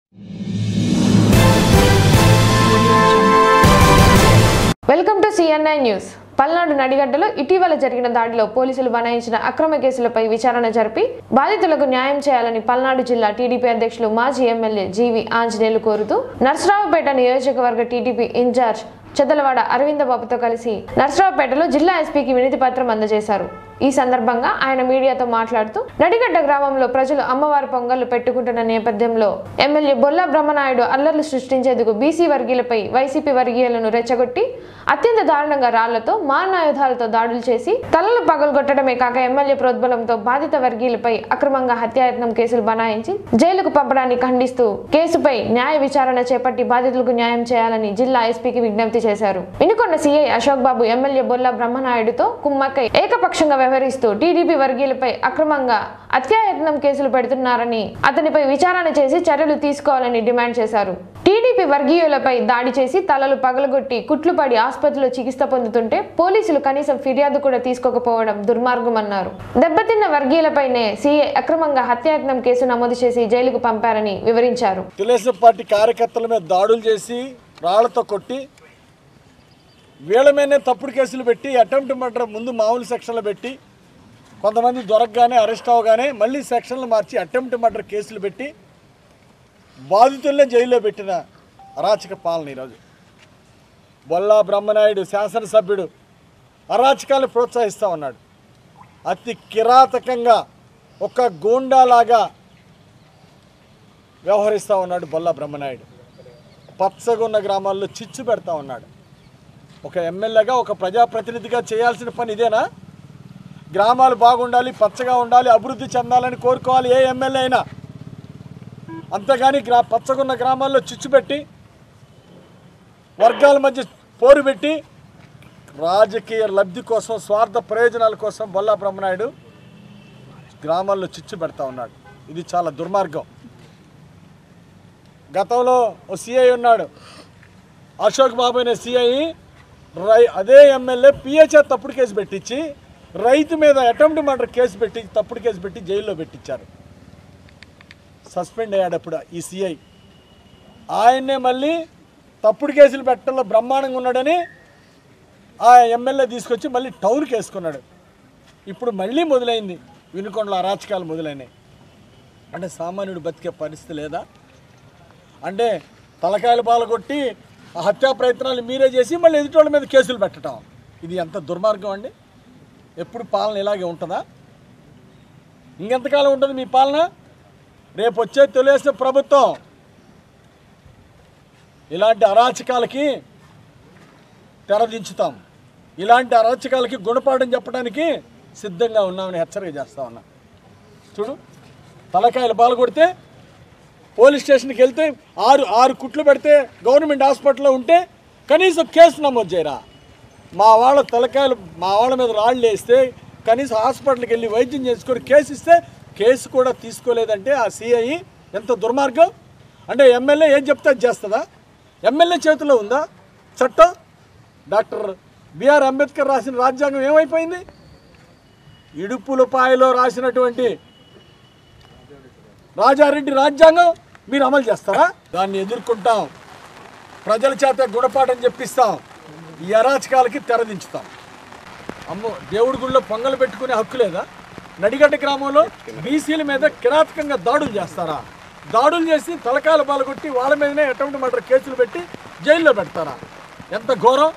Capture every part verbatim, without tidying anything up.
Welcome to CNI news. Palnadu నడిగడ్డలో ఇటీవల జరిగిన దాడిలో పోలీసులు బనాయించిన అక్రమ కేసులపై విచారణ జరిపి బాధితులకు న్యాయం చేయాలని పల్నాడు జిల్లా టీడీపీ అధ్యక్షులు మాజీ ఎమ్మెల్యే జీవి ఆంజనేయులు కోరుతూ నర్సరావుపేట నియోజకవర్గ టీడీపీ ఇన్ఛార్జ్ చెదలవాడ అరవింద బాబుతో కలిసి నర్సరావుపేటలో జిల్లా ఎస్పీకి వినతి పత్రం అందజేశారు. ఈ సందర్భంగా ఆయన మీడియాతో మాట్లాడుతూ నడిగడ్డ గ్రామంలో ప్రజలు అమ్మవారి పొంగళ్లు పెట్టుకుంటున్న నేపథ్యంలో ఎమ్మెల్యే బొల్లా బ్రహ్మనాయుడు అల్లర్లు సృష్టించేందుకు బీసీ వర్గీయులపై వైసీపీ వర్గీయులను రెచ్చగొట్టి అత్యంత దారుణంగా రాళ్లతో మారణాయుధాలతో దాడులు చేసి తలలు పగలగొట్టడమే కాక ఎమ్మెల్యే ప్రోద్బలంతో బాధిత వర్గీయులపై అక్రమంగా హత్యాయత్నం కేసులు బనాయించి జైలుకు పంపడాన్ని ఖండిస్తూ కేసుపై న్యాయ విచారణ చేపట్టి బాధితులకు న్యాయం చేయాలని జిల్లా ఎస్పీకి విజ్ఞప్తి చేశారు. వినుకొండ సీఐ అశోక్ బాబు ఎమ్మెల్యే బొల్లా బ్రహ్మనాయుడుతో కుమ్మక్కై ఏకపక్షంగా వ్యవహరిస్తూ టీడీపీ వర్గీయులపై అక్రమంగా హత్యాయత్నం కేసులు పెడుతున్నారని అతనిపై విచారణ చేసి చర్యలు తీసుకోవాలని డిమాండ్ చేశారు. టీడీపీ వర్గీయులపై దాడి చేసి తలలు పగలగొట్టి కుట్లు పడి ఆసుపత్రిలో చికిత్స పొందుతుంటే పోలీసులు కనీసం ఫిర్యాదు కూడా తీసుకోకపోవడం దుర్మార్గమన్నారు. దెబ్బతిన్న వర్గీయులపైనే సీఐ అక్రమంగా హత్యాయత్నం కేసు నమోదు చేసి జైలుకు పంపారని వివరించారు. తెలుగుదేశం పార్టీ కార్యకర్తల మీద దాడులు చేసి రాళ్లతో కొట్టి వీళ్ళ మీదనే తప్పుడు కేసులు పెట్టి అటెంప్ట్ మర్డర్ ముందు మామూలు సెక్షన్లు పెట్టి కొంతమంది దొరకగానే అరెస్ట్ అవగానే మళ్ళీ సెక్షన్లు మార్చి అటెంప్ట్ మర్డర్ కేసులు పెట్టి బాధితులనే జైల్లో పెట్టిన అరాచక పాలన ఈరోజు. బొల్లా బ్రహ్మనాయుడు శాసనసభ్యుడు అరాచకాలను ప్రోత్సహిస్తూ ఉన్నాడు. అతి కిరాతకంగా ఒక గూండాలాగా వ్యవహరిస్తూ ఉన్నాడు బొల్లా బ్రహ్మనాయుడు. పచ్చగున్న గ్రామాల్లో చిచ్చు పెడతా ఉన్నాడు. ఒక ఎమ్మెల్యేగా ఒక ప్రజాప్రతినిధిగా చేయాల్సిన పని ఇదేనా? గ్రామాలు బాగుండాలి, పచ్చగా ఉండాలి, అభివృద్ధి చెందాలని కోరుకోవాలి ఏ ఎమ్మెల్యే అయినా. అంతేగాని గ్రా పచ్చగున్న గ్రామాల్లో చిచ్చు పెట్టి వర్గాల మధ్య పోరు పెట్టి రాజకీయ లబ్ధి కోసం స్వార్థ ప్రయోజనాల కోసం బొల్లా బ్రహ్మనాయుడు గ్రామాల్లో చిచ్చు పెడతా ఉన్నాడు. ఇది చాలా దుర్మార్గం. గతంలో ఓ సిఐ ఉన్నాడు, అశోక్ బాబు అనే సిఐ. రై అదే ఎమ్మెల్యే పిహెచ్ఆర్ తప్పుడు కేసు పెట్టించి రైతు మీద అటెంప్ట్ మర్డర్ కేసు పెట్టి తప్పుడు కేసు పెట్టి జైల్లో పెట్టించారు. సస్పెండ్ అయ్యాడప్పుడు ఈ సిఐ. ఆయన్నే మళ్ళీ తప్పుడు కేసులు పెట్టడంలో బ్రహ్మాండంగా ఉన్నాడని ఆ ఎమ్మెల్యే తీసుకొచ్చి మళ్ళీ టౌన్కి వేసుకున్నాడు. ఇప్పుడు మళ్ళీ మొదలైంది వినుకొండలో అరాచకాలు మొదలైనాయి. అంటే సామాన్యుడు బతికే పరిస్థితి లేదా? అంటే తలకాయలు పాల్గొట్టి ఆ హత్యా ప్రయత్నాలు మీరే చేసి మళ్ళీ ఎదుటోళ్ళ మీద కేసులు పెట్టడం, ఇది ఎంత దుర్మార్గం అండి. ఎప్పుడు పాలన ఇలాగే ఉంటుందా? ఇంకెంతకాలం ఉంటుంది మీ పాలన? రేపు వచ్చే తెలుగుదేశం ప్రభుత్వం ఇలాంటి అరాచకాలకి తెరదించుతాం, ఇలాంటి అరాచకాలకి గుణపాఠం చెప్పడానికి సిద్ధంగా ఉన్నామని హెచ్చరిక చేస్తా ఉన్నా. చూడు, తలకాయలు పాల్గొడితే పోలీస్ స్టేషన్కి వెళ్తే ఆరు ఆరు కుట్లు పెడితే గవర్నమెంట్ హాస్పిటల్లో ఉంటే కనీసం కేసు నమోదు చేయరా? మా వాళ్ళ తలకాయలు మా వాళ్ళ మీద రాళ్ళు వేస్తే కనీసం హాస్పిటల్కి వెళ్ళి వైద్యం చేసుకొని కేసు ఇస్తే కేసు కూడా తీసుకోలేదంటే ఆ సిఐ ఎంత దుర్మార్గం. అంటే ఎమ్మెల్యే ఏం చెప్తే అది చేస్తుందా? ఎమ్మెల్యే చేతిలో ఉందా చట్టం? డాక్టర్ బిఆర్ అంబేద్కర్ రాసిన రాజ్యాంగం ఏమైపోయింది? ఇడుపులపాయలో రాసినటువంటి రాజారెడ్డి రాజ్యాంగం మీరు అమలు చేస్తారా? దాన్ని ఎదుర్కొంటాం, ప్రజల చేత గుణపాఠం చెప్పిస్తాం, ఈ అరాచకాలకి తెరదించుతాం. అమ్మో, దేవుడి గుళ్ళో పొంగలు పెట్టుకునే హక్కు లేదా? నడిగడ్డ గ్రామంలో బీసీల మీద కిరాతకంగా దాడులు చేస్తారా? దాడులు చేసి తలకాయలు పాల్గొట్టి వాళ్ళ మీదనే అటెంప్ట్ మర్డర్ కేసులు పెట్టి జైల్లో పెడతారా? ఎంత ఘోరం!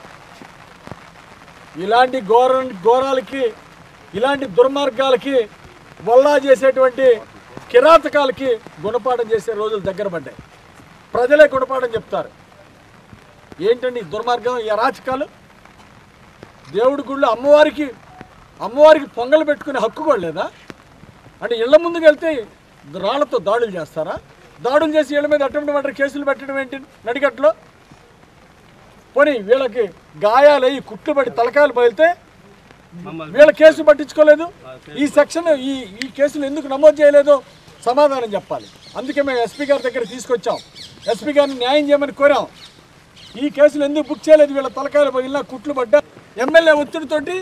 ఇలాంటి ఘోర ఘోరాలకి ఇలాంటి దుర్మార్గాలకి వల్లా చేసేటువంటి కిరాతకాలకి గుణపాఠం చేసే రోజులు దగ్గర పడ్డాయి. ప్రజలే గుణపాఠం చెప్తారు. ఏంటండి దుర్మార్గం, ఈ అరాచకాలు? దేవుడి గుళ్ళు అమ్మవారికి అమ్మవారికి పొంగలు పెట్టుకునే హక్కు కూడా లేదా? అంటే ఇళ్ల ముందుకు వెళ్తే రాళ్లతో దాడులు చేస్తారా? దాడులు చేసి ఇళ్ల మీద అటెంప్ట్ మర్డర్ కేసులు పెట్టడం ఏంటి నడిగట్లో? పోనీ వీళ్ళకి గాయాలయ్యి కుట్లు పడి తలకాయలు బయలితే వీళ్ళ కేసు పట్టించుకోలేదు. ఈ సెక్షన్ ఈ ఈ కేసులు ఎందుకు నమోదు చేయలేదో సమాధానం చెప్పాలి. అందుకే మేము ఎస్పీ గారి దగ్గర తీసుకొచ్చాం, ఎస్పీ గారిని న్యాయం చేయమని కోరాం. ఈ కేసులు ఎందుకు బుక్ చేయలేదు? వీళ్ళ తలకాయలు పగిలినా కుట్లు పడ్డా ఎమ్మెల్యే ఒత్తిడితోటి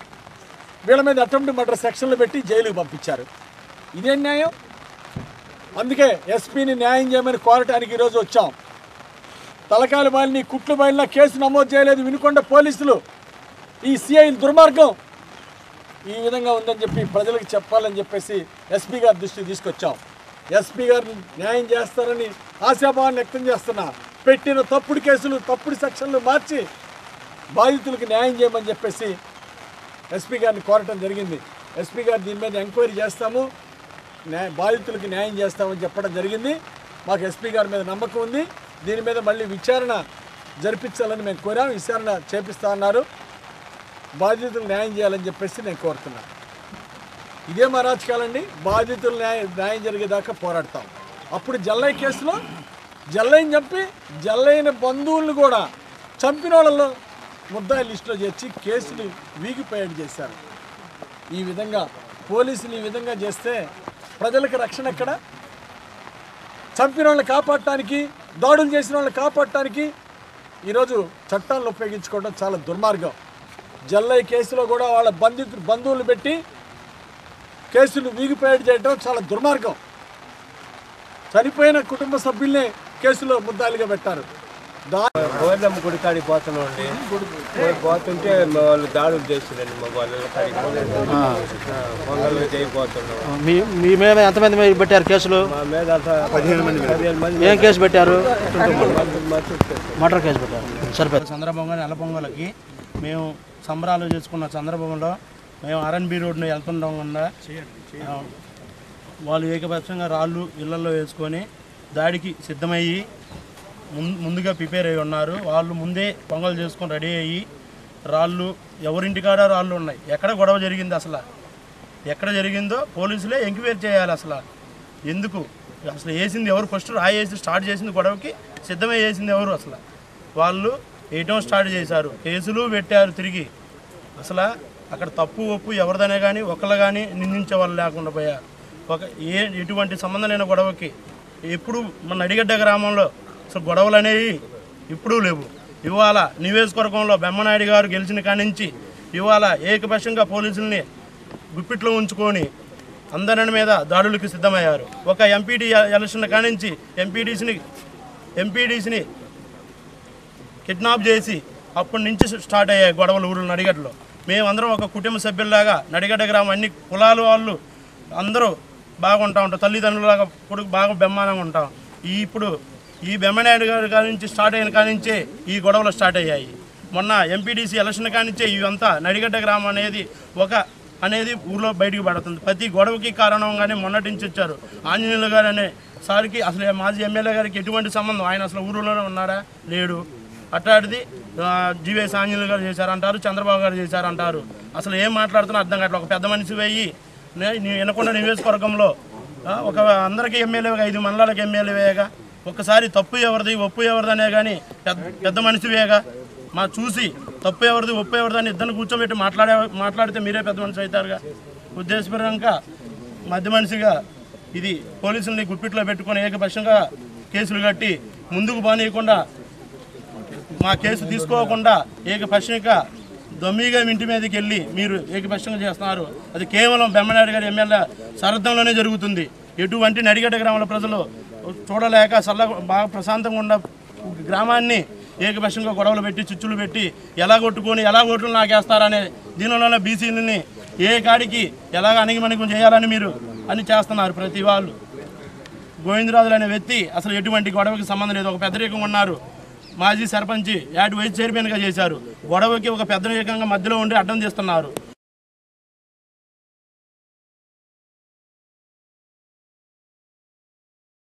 వీళ్ళ మీద అటెంప్ట్ మర్డర్ సెక్షన్లు పెట్టి జైలుకు పంపించారు. ఇదేం న్యాయం? అందుకే ఎస్పీని న్యాయం చేయమని కోరటానికి ఈరోజు వచ్చాం. తలకాయల బాలిని కుట్లు బాలిన కేసు నమోదు చేయలేదు వినుకొండ పోలీసులు. ఈ సిఐ దుర్మార్గం ఈ విధంగా ఉందని చెప్పి ప్రజలకు చెప్పాలని చెప్పేసి ఎస్పీ గారి దృష్టికి తీసుకొచ్చాం. ఎస్పీ గారిని న్యాయం చేస్తారని ఆశాభావాన్ని వ్యక్తం చేస్తున్నా. పెట్టిన తప్పుడు కేసులు తప్పుడు సెక్షన్లు మార్చి బాధితులకు న్యాయం చేయమని చెప్పేసి ఎస్పీ గారిని కోరటం జరిగింది. ఎస్పీ గారు దీని మీద ఎంక్వైరీ చేస్తాము, న్యాయ బాధితులకు న్యాయం చేస్తామని చెప్పడం జరిగింది. మాకు ఎస్పీ గారి మీద నమ్మకం ఉంది. దీని మీద మళ్ళీ విచారణ జరిపించాలని మేము కోరాం. విచారణ చేపిస్తా అన్నారు. బాధితులు న్యాయం చేయాలని చెప్పేసి నేను కోరుతున్నాను. ఇదే మా రాజకీయాలండి. బాధితులు న్యాయం న్యాయం జరిగేదాకా పోరాడతాం. అప్పుడు జల్లయ్య కేసులో జల్లయ్యని చంపి జల్లయ్యన బంధువులను కూడా చంపిన వాళ్ళలో ముద్దాయి లిస్టులో చేర్చి కేసులు వీగిపోయేట్టు చేశారు. ఈ విధంగా పోలీసులు ఈ విధంగా చేస్తే ప్రజలకు రక్షణ ఎక్కడ? చంపిన వాళ్ళని కాపాడటానికి, దాడులు చేసిన వాళ్ళని కాపాడటానికి ఈరోజు చట్టాలను ఉపయోగించుకోవడం చాలా దుర్మార్గం. జల్లయ్య కేసులో కూడా వాళ్ళ బంధు బంధువులు పెట్టి కేసులు వీగిపోయేట్టు చేయడం చాలా దుర్మార్గం. చనిపోయిన కుటుంబ సభ్యుల్నే కేసులో ముద్దాయిలుగా పెట్టారు. గోవర్ధమ్మ గుడి కాడికి పోతున్నాం అండి. పోతుంటే మా వాళ్ళు దాడులు చేస్తున్నారండి. మా వాళ్ళు పొంగళ్ళు చేయబోతున్నాం. మీ మీ మీద ఎంతమంది మీద పెట్టారు కేసులు? మా మీద పదిహేను మంది పదిహేను మంది ఏం కేసు పెట్టారు? మర్డర్ కేసు పెట్టారు. సరిపోయింది. చంద్రబాబు నెల పొంగలకి మేము సంబరాలు చేసుకున్న సందర్భంలో మేము ఆర్ఎన్బి రోడ్ను వెళ్తుండడం వల్ల వాళ్ళు ఏకపక్షంగా రాళ్ళు ఇళ్లలో వేసుకొని దాడికి సిద్ధమయ్యి ముందుగా ప్రిపేర్ అయ్యి ఉన్నారు. వాళ్ళు ముందే పొంగల్ చేసుకొని రెడీ అయ్యి రాళ్ళు ఎవరింటికాడ రాళ్ళు ఉన్నాయి. ఎక్కడ గొడవ జరిగింది అసలు? ఎక్కడ జరిగిందో పోలీసులే ఎంక్వైరీ చేయాలి. అసలు ఎందుకు అసలు వేసింది ఎవరు? ఫస్ట్ రాయి వేసి స్టార్ట్ చేసింది గొడవకి సిద్ధమై వేసింది ఎవరు? అసలు వాళ్ళు వేయటం స్టార్ట్ చేశారు, కేసులు పెట్టారు తిరిగి. అసలు అక్కడ తప్పు ఒప్పు ఎవరిదనే కానీ ఒకళ్ళు కానీ నిందించే వాళ్ళు లేకుండా పోయారు. ఒక ఏ ఎటువంటి సంబంధం లేని గొడవకి ఎప్పుడు మన నడిగడ్డ గ్రామంలో అసలు గొడవలు అనేవి ఇప్పుడు లేవు. ఇవాళ నియోజకవర్గంలో బెమ్మనాయుడు గారు గెలిచిన కానించి ఇవాళ ఏకపక్షంగా పోలీసుల్ని గుప్పిట్లో ఉంచుకొని అందరి మీద దాడులకు సిద్ధమయ్యారు. ఒక ఎంపీడీ ఎలక్షన్ కానించి ఎంపీడీసీని ఎంపీడీసీని కిడ్నాప్ చేసి అప్పటి నుంచి స్టార్ట్ అయ్యాయి గొడవలు ఊళ్ళో నడిగడ్డలో. మేమందరం ఒక కుటుంబ సభ్యుల్లాగా నడిగడ్డ గ్రామం అన్ని కులాల వాళ్ళు అందరూ బాగుంటా ఉంటాం. తల్లిదండ్రులాగా కొడుకు బాగా బెమ్మానంగా ఉంటాం. ఈ ఇప్పుడు ఈ బెమ్మనాయుడు గారి కానించి స్టార్ట్ అయిన కానించే ఈ గొడవలు స్టార్ట్ అయ్యాయి. మొన్న ఎంపీడీసీ ఎలక్షన్ కానించే ఇవంతా నడిగడ్డ గ్రామం అనేది ఒక అనేది ఊళ్ళో బయటికి పడుతుంది. ప్రతి గొడవకి కారణంగానే మొన్నటి నుంచి వచ్చారు. ఆంజనేయులు గారు అనే సార్కి అసలు మాజీ ఎమ్మెల్యే గారికి ఎటువంటి సంబంధం? ఆయన అసలు ఊరిలోనే ఉన్నారా? లేడు. అట్లాంటిది జీవీఎస్ ఆంజనేయులు గారు చేశారంటారు, చంద్రబాబు గారు చేశారంటారు. అసలు ఏం మాట్లాడుతున్నా అర్థం కావట్లేదు. ఒక పెద్ద మనిషి వెయ్యి వినకొండ నియోజకవర్గంలో ఒక అందరికీ ఎమ్మెల్యేగా ఐదు మండలాలకు ఎమ్మెల్యేగా ఒక్కసారి తప్పు ఎవరిది ఒప్పు ఎవరిదనే కానీ పెద్ద పెద్ద మనిషివేగా మా చూసి తప్పు ఎవరిది ఒప్పు ఎవరిదని ఇద్దరిని కూర్చోబెట్టి మాట్లాడే మాట్లాడితే మీరే పెద్ద మనిషి అవుతారుగా. ఉద్దేశపరంగా మధ్య మనిషిగా ఇది పోలీసుల్ని గుప్పిట్లో పెట్టుకొని ఏకపక్షంగా కేసులు కట్టి ముందుకు బానీయకుండా మా కేసు తీసుకోకుండా ఏకపక్షంగా దొమ్మిగా ఇంటి మీదకి వెళ్ళి మీరు ఏకపక్షంగా చేస్తున్నారు. అది కేవలం బెమ్మనాయుడు గారి ఎమ్మెల్యే సారథ్యంలోనే జరుగుతుంది. ఎటువంటి నడిగడ్డ గ్రామాల ప్రజలు చూడలేక చల్ల బాగా ప్రశాంతంగా ఉన్న గ్రామాన్ని ఏకపక్షంగా గొడవలు పెట్టి చిచ్చులు పెట్టి ఎలా కొట్టుకొని ఎలా ఓట్లు నాకేస్తారనే దీనిలోనే బీసీలని ఏ కాడికి ఎలాగ అణిగిమణిగం చేయాలని మీరు అని చేస్తున్నారు. ప్రతి వాళ్ళు గోవిందరాజులు అనే వ్యక్తి అసలు ఎటువంటి గొడవకి సంబంధం లేదు. ఒక పెద్దరికం ఉన్నారు, మాజీ సర్పంచి యాడ్ వైస్ చైర్మన్గా చేశారు. గొడవకి ఒక పెద్దరికంగా మధ్యలో ఉండి అడ్డం తీస్తున్నారు.